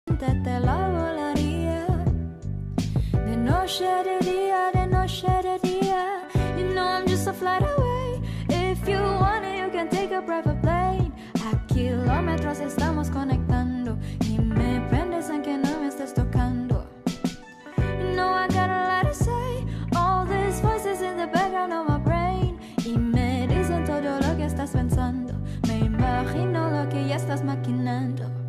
Te la volaría de noche de día. You know I'm just a flight away. If you want it, you can take a private plane. A kilómetros estamos conectando y me prendes aunque no me estés tocando. You know I got a lot to say. All these voices in the background of my brain y me dicen todo lo que estás pensando. Me imagino lo que ya estás maquinando.